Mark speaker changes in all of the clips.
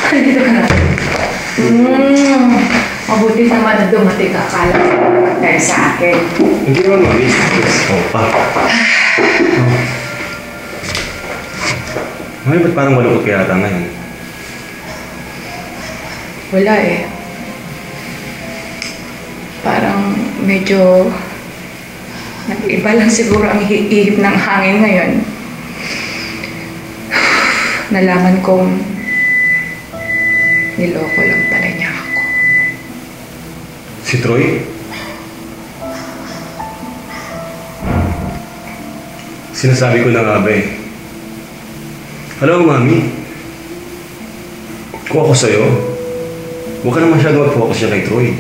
Speaker 1: Dito ka na. Mabuti naman na dumating ka. Akala ko nakatay sa akin.
Speaker 2: Hindi naman mami. Oo pa. Mami, ba't parang malungkot kaya ata ngayon?
Speaker 1: Wala eh. Parang medyo nag-iba lang siguro ang ihip ng hangin ngayon. Nalaman kong niloko lang pala niya ako.
Speaker 2: Si Troy? Sinasabi ko na nga ba eh. Alam mo, Mami, kung ako sa'yo, huwag ka na masyado mag-focus siya kay Troy.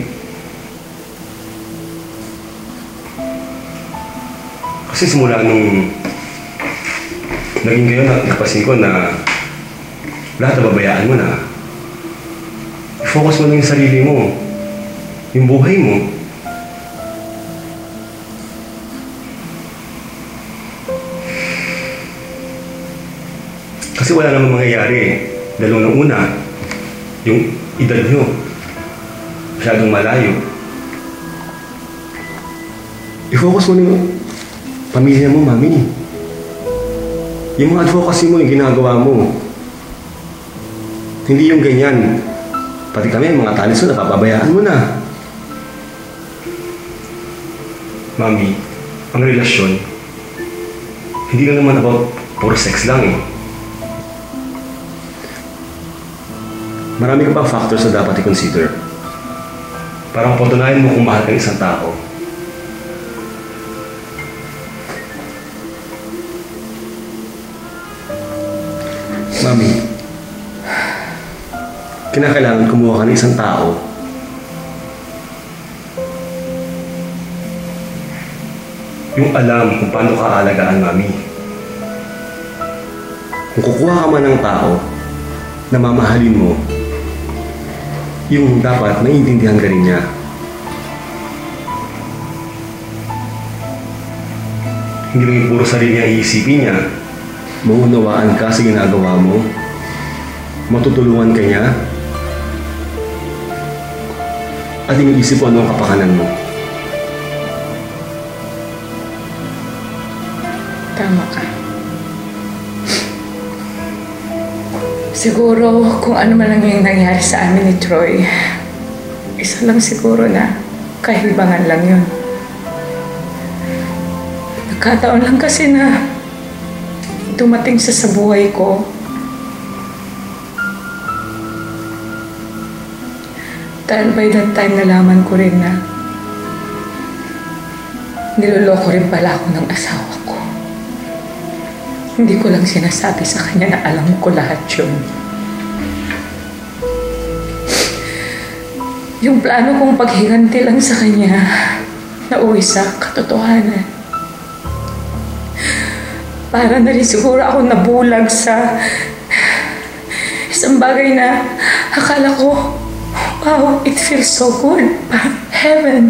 Speaker 2: Kasi simula nung naging kayo, napasin ko na lahat na babayaan mo na. I-focus mo lang yung sarili mo, yung buhay mo. Kasi wala namang mangyayari. Dahil nung una, yung edad nyo, masyadong malayo. I-focus mo yung pamilya mo, Mami. Yung mga advocacy mo, yung ginagawa mo. Hindi yung ganyan. Pati kami, mga talis mo, napapabayaan mo na. Mami, ang relasyon, hindi lang naman about puro sex lang eh. Marami ka pang factors na dapat i-consider. Parang patunayan mo kung mahal ka isang tao. Mami, kinakailangan kumuha ka ng isang tao yung alam kung paano ka aalagaan, Mami. Kung kukuha ka man ng tao na mamahalin mo, yung dapat naiintindihan ka rin niya. Hindi lang yung puro sarili ang iisipin niya. Maunawaan ka sa ginagawa mo. Matutulungan ka niya. At iniisip mo ano ang kapakanan mo.
Speaker 1: Tama ka. Siguro kung ano man lang yung nangyari sa amin ni Troy, isa lang siguro na kahibangan lang yun. Nagkataon lang kasi na dumating sa buhay ko. Dahil by that time nalaman ko rin na niloloko rin pala ako ng asawa ko. Hindi ko lang sinasabi sa kanya na alam ko lahat yun. Yung plano kong paghiganti lang sa kanya na uwi sa katotohanan. Para na rin siguro ako nabulag sa isang bagay na akala ko, wow, it feels so good. Parang heaven.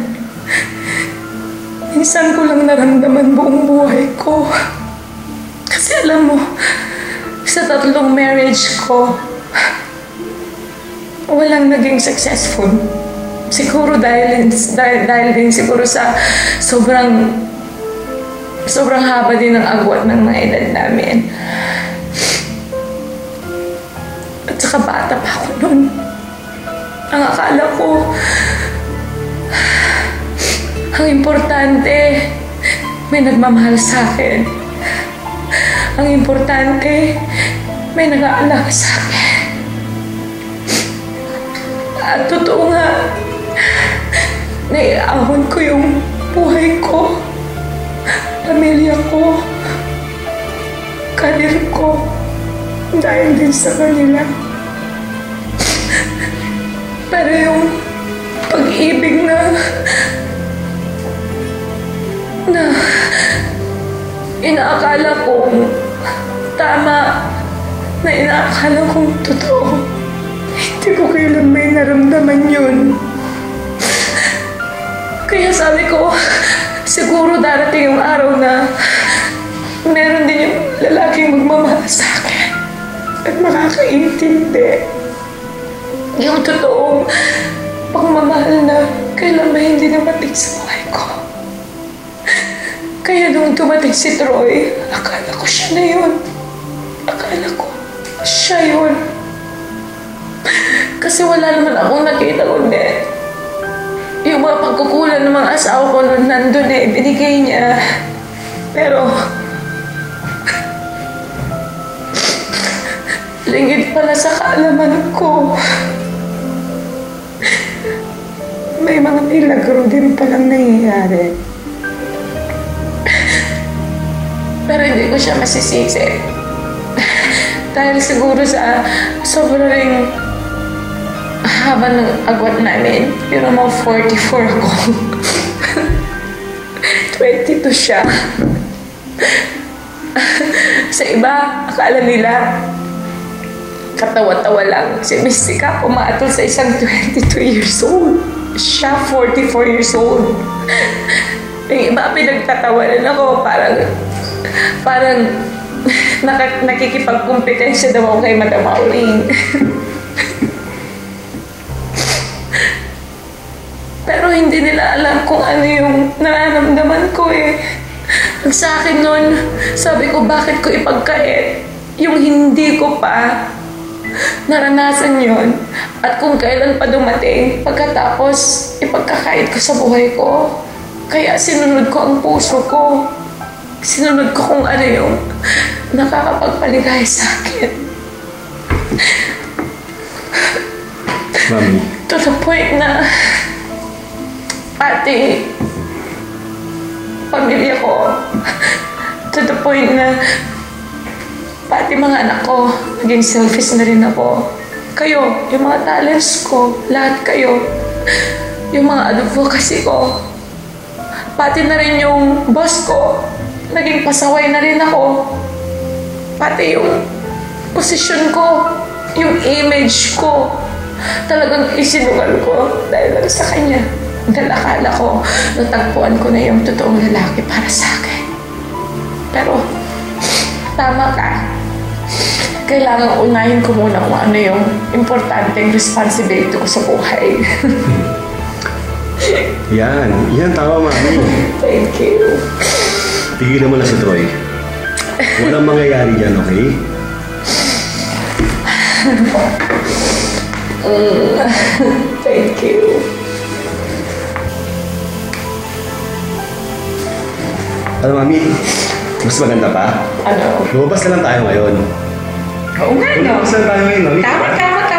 Speaker 1: Minsan ko lang naramdaman buong buhay ko. Kasi alam mo, sa 3 marriage ko, walang naging successful. Siguro dahil din siguro sa sobrang haba din ng agwat ng mga edad namin. At saka bata pa ako noon. Ang akala ko, ang importante, may nagmamahal sa akin. Ang importante, may nag-aalaga sa akin. At totoo nga, naiahon ko yung buhay ko, pamilya ko, karir ko, dahil din sa kanila. Pero yung pag-ibig na inaakala kong tama, na inaakala kong totoo, hindi ko kailan may naramdaman yun. Kaya sabi ko, siguro darating yung araw na meron din yung lalaking magmamahal sa akin at makakaintindi. Yung totoong pagmamahal na kailan ba hindi dumating sa buhay ko. Kaya nung dumating si Troy, akala ko siya na yun. Akala ko siya yun. Kasi wala naman akong nakita kundi yung mga pagkukulan ng mga asawa ko nung nandun binigay niya. Pero lingid pala sa kaalaman ko. May mga milagro din palang nangyayari. Pero hindi ko siya masisisi. Dahil siguro sa sobrang haba ng agwat namin. Pero mga 44 ako. 22 siya. Sa iba, akala nila katawa-tawa lang. Si Mystica pumatol sa isang 22 years old. Siya 44 years old. Yung iba pinagtatawanan ako. Parang nakikipagkumpetensya daw ako kay Madam Auling. Pero hindi nila alam kung ano yung nararamdaman ko Pag sa akin nun, sabi ko bakit ko ipagkait yung hindi ko pa naranasan yon at kung kailan pa dumating pagkatapos ipagkakait ko sa buhay ko. Kaya sinunod ko ang puso ko. Sinunod ko kung ano yung nakakapagpaligaya sa akin.
Speaker 2: Mami.
Speaker 1: To the point na pati pamilya ko, to the point na pati mga anak ko, naging selfish na rin ako. Kayo, yung mga talents ko, lahat kayo. Yung mga advocacy ko, pati na rin yung boss ko, naging pasaway na rin ako. Pati yung posisyon ko, yung image ko, talagang isinugal ko dahil lang sa kanya. Dahil akala ko, natagpuan ko na yung totoong lalaki para sa akin. Pero, tama ka. Kailangan unahin ko muna kung ano yung importanteng responsibility ko sa buhay.
Speaker 2: Yan tama, Mami.
Speaker 1: Thank you.
Speaker 2: Tigilan mo na si Troy. Walang mangyayari dyan, okay?
Speaker 1: Thank you.
Speaker 2: Ano, Mami? Mas maganda pa?
Speaker 1: Ano?
Speaker 2: Lumabas na lang tayo ngayon.
Speaker 1: Oo nga, no?
Speaker 2: Lumabas na lang tayo ngayon, Mami.
Speaker 1: Tama.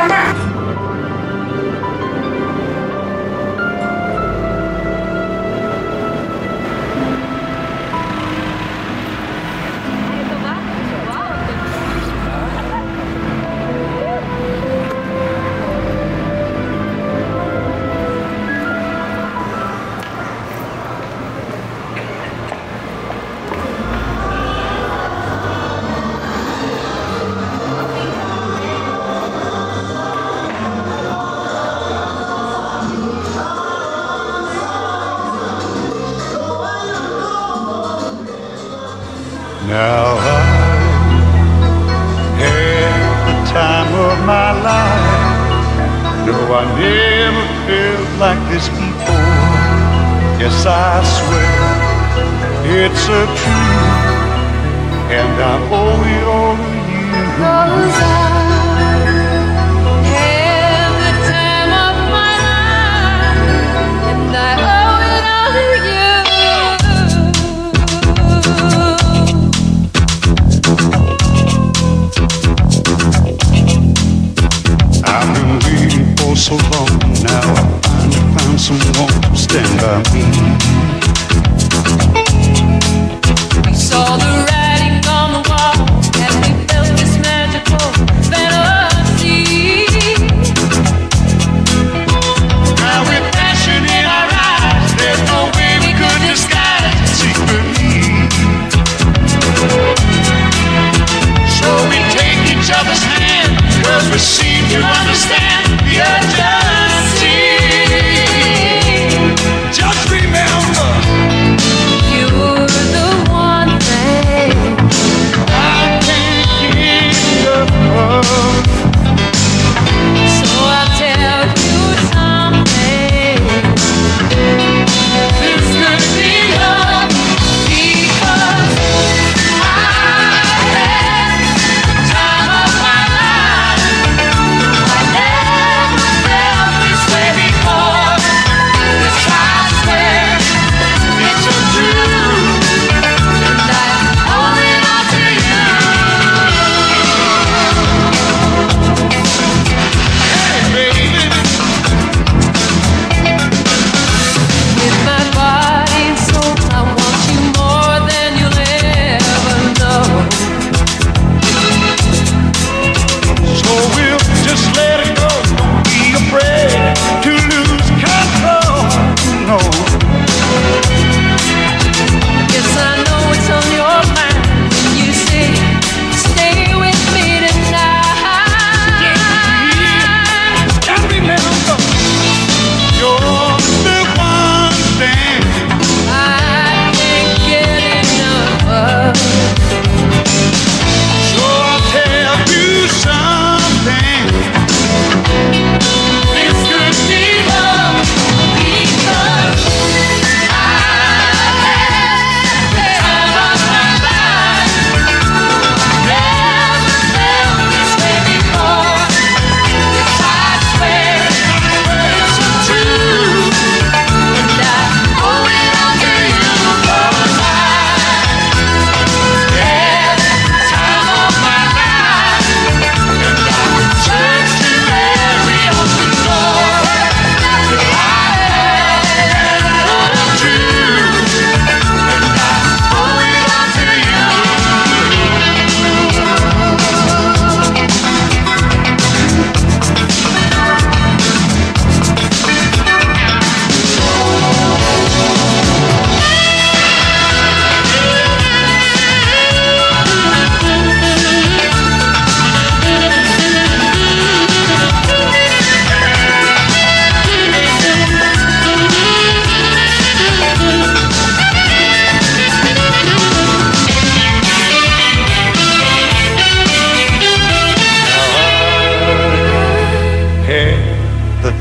Speaker 3: Now I had the time of my life. No, I never felt like this before. Yes, I swear it's a truth, and I owe it all to you. 'Cause I had the time of my life, and I owe it all to you. I've been waiting for so long now. I finally found someone to stand by me. We saw the writing on the wall, and we felt this magical fantasy. Now with passion in our eyes, there's no way we could disguise it secretly. So we take each other's hand, 'cause we seem to understand the urgency. Just remember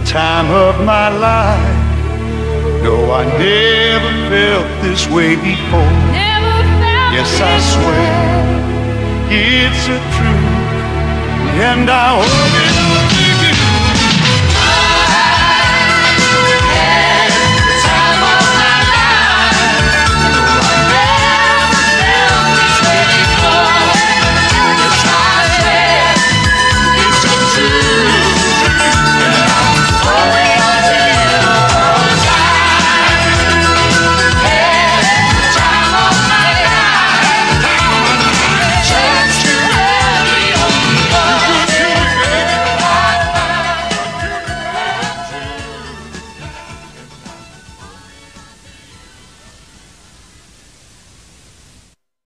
Speaker 3: time of my life. No, I never felt this way before. Yes, I swear it's a truth, and I hope it